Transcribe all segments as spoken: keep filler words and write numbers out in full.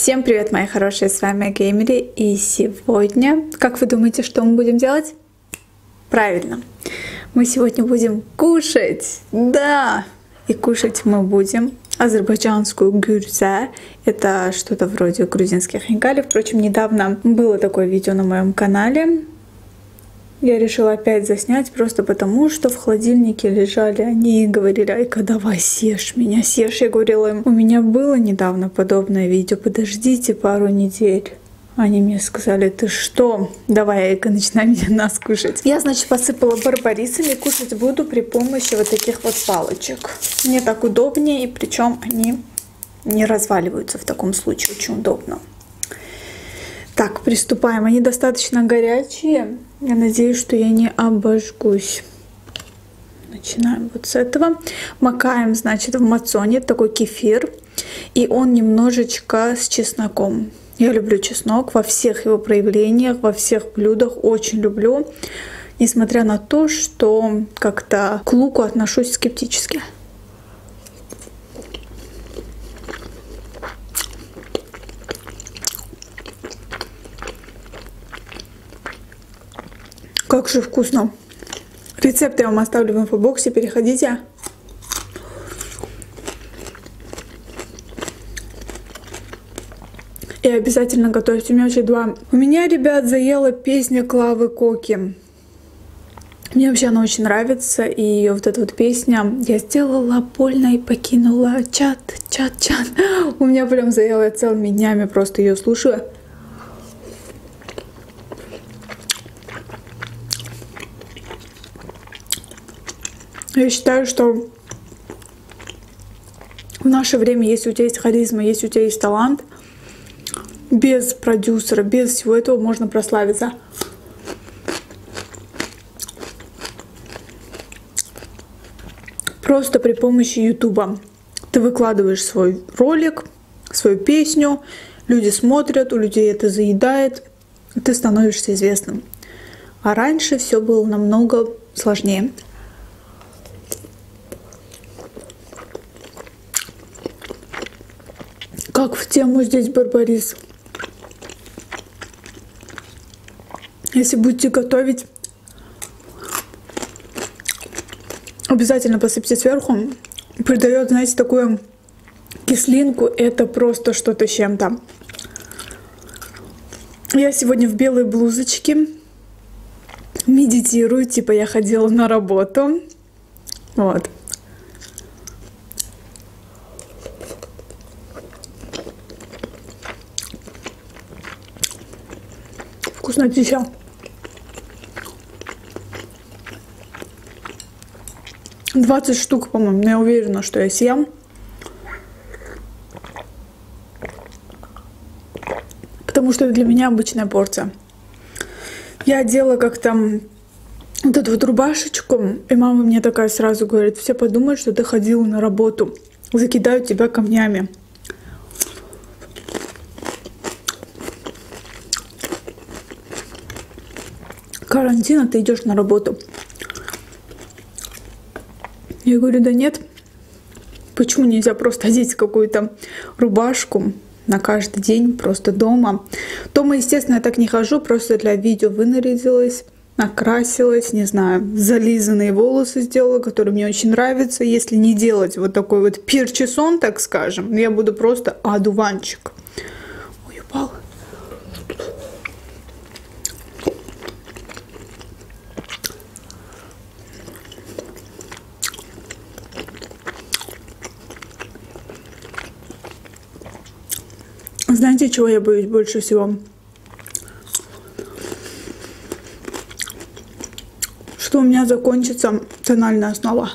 Всем привет, мои хорошие, с вами Геймери, и сегодня, как вы думаете, что мы будем делать? Правильно, мы сегодня будем кушать, да, и кушать мы будем азербайджанскую гюрза, это что-то вроде грузинских хинкали, впрочем, недавно было такое видео на моем канале. Я решила опять заснять, просто потому, что в холодильнике лежали они и говорили: «Айка, давай съешь меня, съешь». Я говорила им: у меня было недавно подобное видео, подождите пару недель. Они мне сказали: ты что? Давай, Айка, начинай меня нас кушать. Я, значит, посыпала барбарисами, кушать буду при помощи вот таких вот палочек. Мне так удобнее, и причем они не разваливаются в таком случае, очень удобно. Так, приступаем. Они достаточно горячие. Я надеюсь, что я не обожгусь. Начинаем вот с этого. Макаем, значит, в мацоне такой кефир. И он немножечко с чесноком. Я люблю чеснок во всех его проявлениях, во всех блюдах. Очень люблю. Несмотря на то, что как-то к луку отношусь скептически. Как же вкусно. Рецепт я вам оставлю в инфобоксе, переходите. И обязательно готовьте. У меня вообще два. У меня, ребят, заела песня Клавы Коки. Мне вообще она очень нравится. И ее вот эта вот песня: я сделала больно и покинула чат, чат, чат. У меня прям заела, я целыми днями просто ее слушаю. Я считаю, что в наше время, если у тебя есть харизма, если у тебя есть талант, без продюсера, без всего этого можно прославиться. Просто при помощи ютуба. Ты выкладываешь свой ролик, свою песню, люди смотрят, у людей это заедает, и ты становишься известным. А раньше все было намного сложнее. Как в тему здесь барбарис. Если будете готовить, обязательно посыпьте сверху. Придает, знаете, такую кислинку. Это просто что-то с чем-то. Я сегодня в белой блузочке медитирую. Типа я ходила на работу. Вот. Вкуснотища. двадцать штук, по-моему. Я уверена, что я съем. Потому что это для меня обычная порция. Я одела как-то вот эту вот рубашечку. И мама мне такая сразу говорит: все подумают, что ты ходила на работу. Закидают тебя камнями. Карантин, а ты идешь на работу. Я говорю: да нет. Почему нельзя просто одеть какую-то рубашку на каждый день, просто дома? Дома, естественно, я так не хожу, просто для видео вынарядилась, накрасилась, не знаю, зализанные волосы сделала, которые мне очень нравятся. Если не делать вот такой вот перчесон, так скажем, я буду просто одуванчик. Ой, упал. Знаете, чего я боюсь больше всего? Что у меня закончится тональная основа.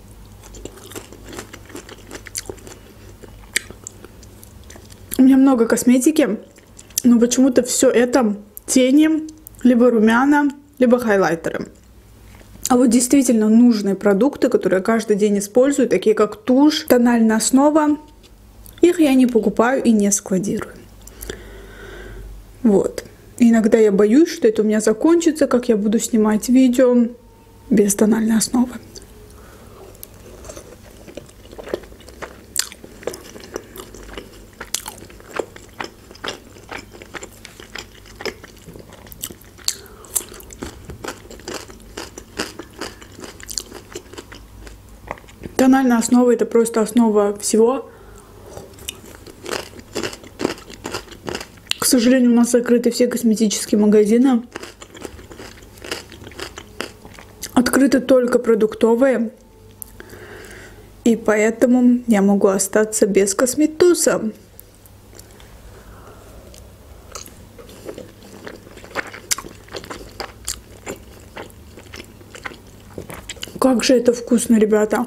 У меня много косметики, но почему-то все это тени, либо румяна, либо хайлайтеры. А вот действительно нужные продукты, которые я каждый день использую, такие как тушь, тональная основа, их я не покупаю и не складирую. Вот. Иногда я боюсь, что это у меня закончится, как я буду снимать видео без тональной основы. Тональная основа — это просто основа всего. К сожалению, у нас закрыты все косметические магазины. Открыты только продуктовые. И поэтому я могу остаться без косметуса. Как же это вкусно, ребята!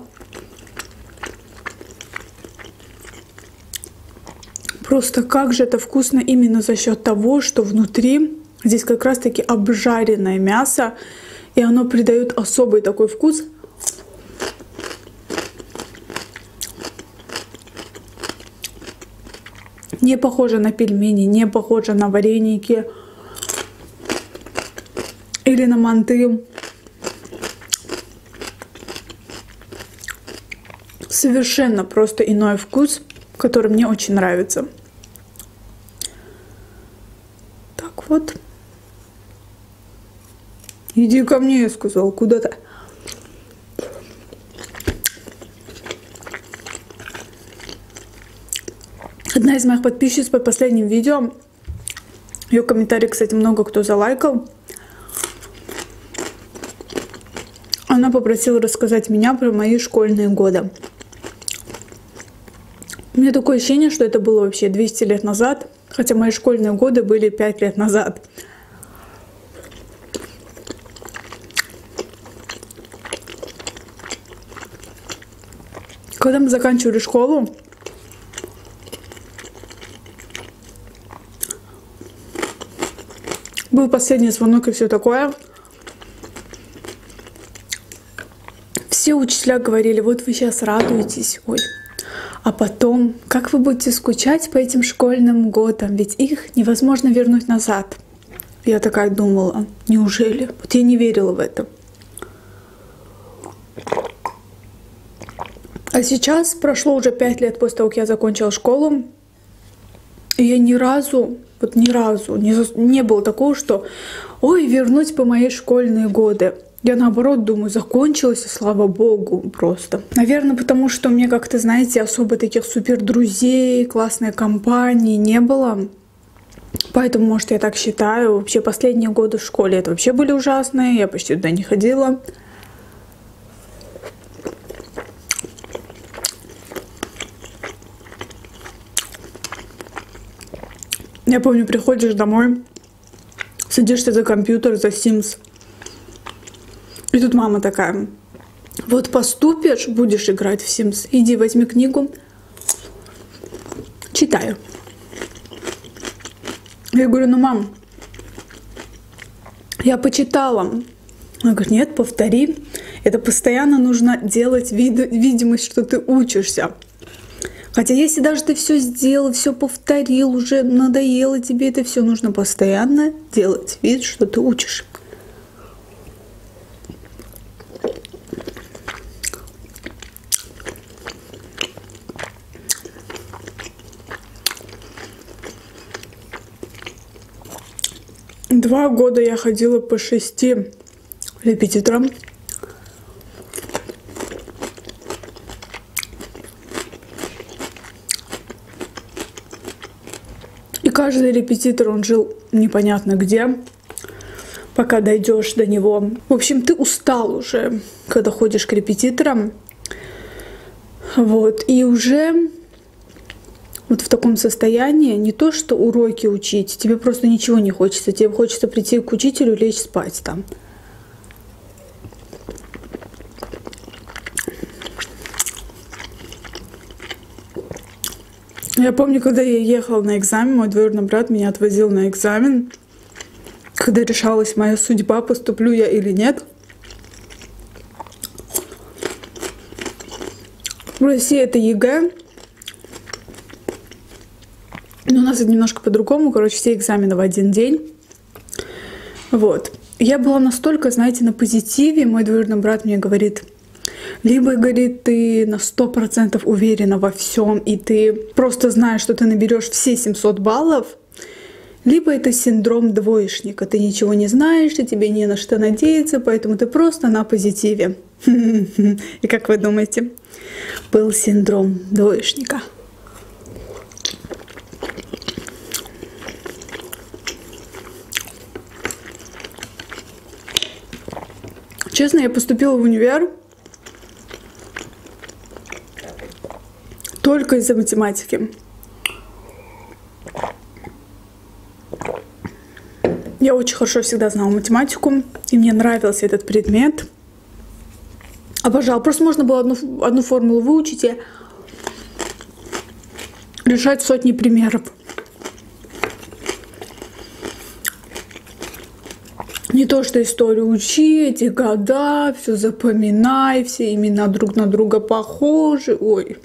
Просто как же это вкусно именно за счет того, что внутри здесь как раз-таки обжаренное мясо, и оно придает особый такой вкус. Не похоже на пельмени, не похоже на вареники или на манты. Совершенно просто иной вкус, который мне очень нравится. Так вот. Иди ко мне, я сказал, куда-то. Одна из моих подписчиц под последним видео, ее комментарий, кстати, много кто залайкал. Она попросила рассказать меня про мои школьные годы. У меня такое ощущение, что это было вообще двести лет назад, хотя мои школьные годы были пять лет назад. Когда мы заканчивали школу, был последний звонок и все такое. Все учителя говорили: вот вы сейчас радуетесь, ой. А потом, как вы будете скучать по этим школьным годам, ведь их невозможно вернуть назад. Я такая думала, неужели? Вот я не верила в это. А сейчас прошло уже пять лет после того, как я закончила школу, и я ни разу, вот ни разу не, не было такого, что ой, вернуть по мои школьные годы. Я наоборот думаю, закончилось, и слава богу, просто. Наверное, потому что у меня как-то, знаете, особо таких супер друзей, классной компании не было. Поэтому, может, я так считаю. Вообще, последние годы в школе это вообще были ужасные. Я почти туда не ходила. Я помню, приходишь домой, садишься за компьютер, за Sims. И тут мама такая: вот поступишь, будешь играть в Sims, иди возьми книгу, читаю. Я говорю: ну, мам, я почитала. Она говорит: нет, повтори. Это постоянно нужно делать вид видимость, что ты учишься. Хотя если даже ты все сделал, все повторил, уже надоело тебе это все, нужно постоянно делать вид, что ты учишь. Два года я ходила по шести репетиторам. И каждый репетитор, он жил непонятно где, пока дойдешь до него. В общем, ты устал уже, когда ходишь к репетиторам. Вот, и уже вот в таком состоянии не то, что уроки учить, тебе просто ничего не хочется. Тебе хочется прийти к учителю и лечь спать там. Я помню, когда я ехала на экзамен, мой двоюродный брат меня отвозил на экзамен, когда решалась моя судьба, поступлю я или нет. В России это ЕГЭ. Но у нас это немножко по-другому. Короче, все экзамены в один день. Вот. Я была настолько, знаете, на позитиве. Мой двоюродный брат мне говорит: либо, говорит, ты на сто процентов уверена во всем, и ты просто знаешь, что ты наберешь все семьсот баллов, либо это синдром двоечника. Ты ничего не знаешь, и тебе не на что надеяться, поэтому ты просто на позитиве. И как вы думаете, был синдром двоечника. Честно, я поступила в универ только из-за математики. Я очень хорошо всегда знала математику, и мне нравился этот предмет. Обожала. Просто можно было одну, одну формулу выучить и решать сотни примеров. Не то, что историю учи, эти года, все запоминай, все имена друг на друга похожи. Ой.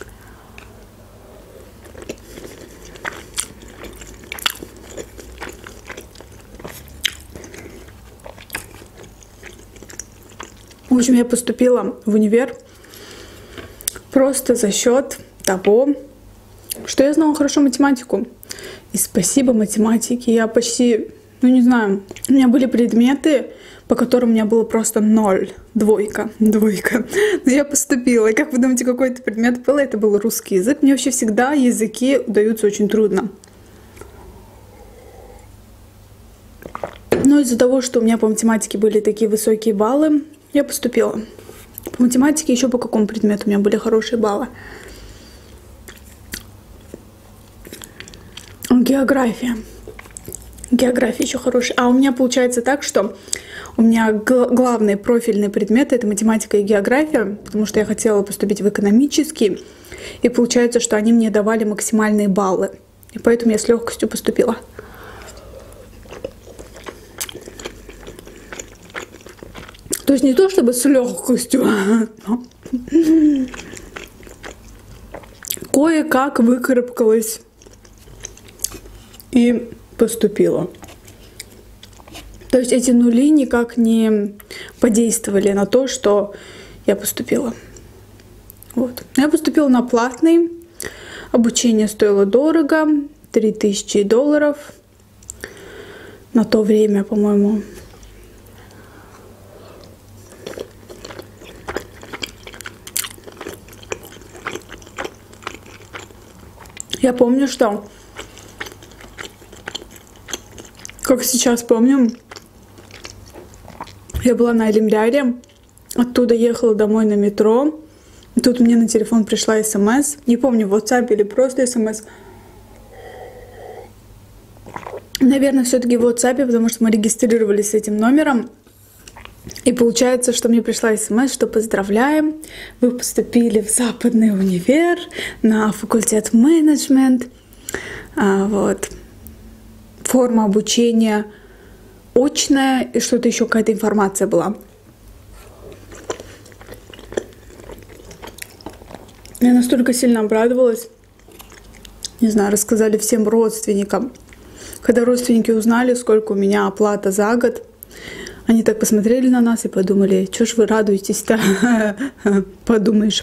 В общем, я поступила в универ просто за счет того, что я знала хорошо математику. И спасибо математике, я почти, ну не знаю, у меня были предметы, по которым у меня было просто ноль, двойка, двойка. Но я поступила. И как вы думаете, какой это предмет был? Это был русский язык. Мне вообще всегда языки удаются очень трудно. Но из-за того, что у меня по математике были такие высокие баллы, я поступила. По математике еще по какому предмету у меня были хорошие баллы? География. География еще хорошая. А у меня получается так, что у меня главные профильные предметы — это математика и география, потому что я хотела поступить в экономический. И получается, что они мне давали максимальные баллы. И поэтому я с легкостью поступила. То есть не то чтобы с легкостью, но кое-как выкарабкалась и поступила. То есть эти нули никак не подействовали на то, что я поступила. Вот. Я поступила на платный. Обучение стоило дорого. три тысячи долларов. На то время, по-моему. Я помню, что, как сейчас помню, я была на Элемляре, оттуда ехала домой на метро, и тут мне на телефон пришла смс, не помню, в WhatsApp или просто смс. Наверное, все-таки в WhatsApp, потому что мы регистрировались с этим номером. И получается, что мне пришла смс, что поздравляем, вы поступили в Западный универ на факультет менеджмент. А, вот. Форма обучения очная, и что-то еще, какая-то информация была. Я настолько сильно обрадовалась. Не знаю, рассказали всем родственникам. Когда родственники узнали, сколько у меня оплата за год, они так посмотрели на нас и подумали, что ж вы радуетесь-то? Подумаешь.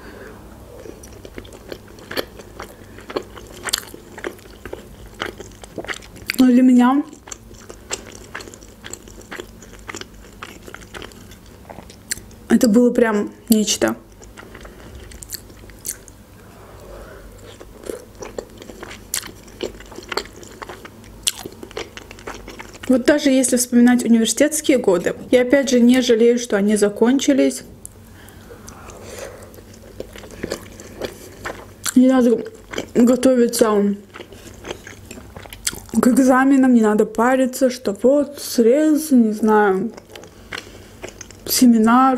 Но для меня это было прям нечто. Вот даже если вспоминать университетские годы, я опять же не жалею, что они закончились. Не надо готовиться к экзаменам, не надо париться, что вот срез, не знаю, семинар.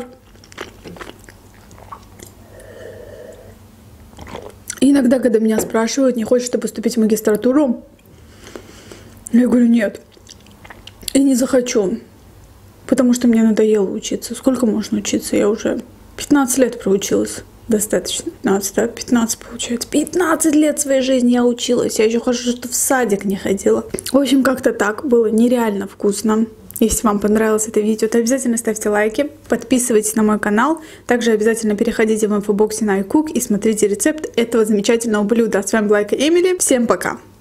И иногда, когда меня спрашивают, не хочешь ты поступить в магистратуру, я говорю, нет. И не захочу, потому что мне надоело учиться. Сколько можно учиться? Я уже пятнадцать лет проучилась. Достаточно. пятнадцать, да? пятнадцать получается. пятнадцать лет своей жизни я училась. Я еще хорошо, что в садик не ходила. В общем, как-то так. Было нереально вкусно. Если вам понравилось это видео, то обязательно ставьте лайки, подписывайтесь на мой канал. Также обязательно переходите в инфобоксе на iCook и смотрите рецепт этого замечательного блюда. С вами была Эмили. Всем пока!